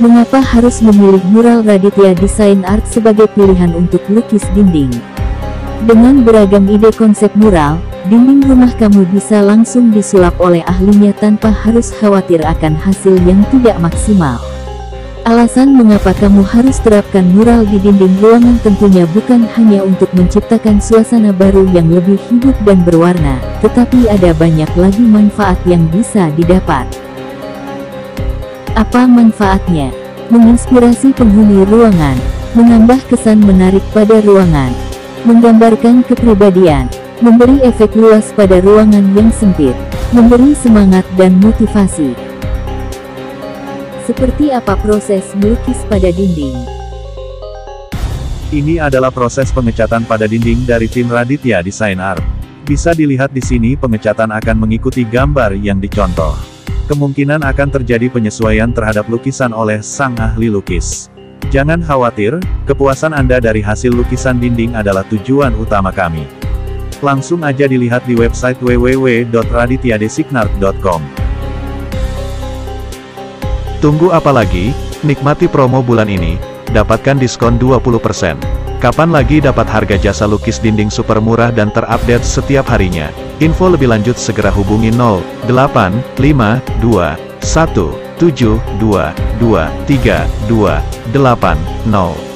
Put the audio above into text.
Mengapa harus memilih mural Raditya Design Art sebagai pilihan untuk lukis dinding? Dengan beragam ide konsep mural, dinding rumah kamu bisa langsung disulap oleh ahlinya tanpa harus khawatir akan hasil yang tidak maksimal. Alasan mengapa kamu harus terapkan mural di dinding ruangan tentunya bukan hanya untuk menciptakan suasana baru yang lebih hidup dan berwarna, tetapi ada banyak lagi manfaat yang bisa didapat. Apa manfaatnya? Menginspirasi penghuni ruangan, menambah kesan menarik pada ruangan, menggambarkan kepribadian, memberi efek luas pada ruangan yang sempit, memberi semangat dan motivasi. Seperti apa proses melukis pada dinding? Ini adalah proses pengecatan pada dinding dari tim Raditya Design Art. Bisa dilihat di sini pengecatan akan mengikuti gambar yang dicontoh. Kemungkinan akan terjadi penyesuaian terhadap lukisan oleh sang ahli lukis. Jangan khawatir, kepuasan Anda dari hasil lukisan dinding adalah tujuan utama kami. Langsung aja dilihat di website www.radityadesign.com. Tunggu apa lagi? Nikmati promo bulan ini, dapatkan diskon 20%. Kapan lagi dapat harga jasa lukis dinding super murah dan terupdate setiap harinya? Info lebih lanjut segera hubungi 085217222320.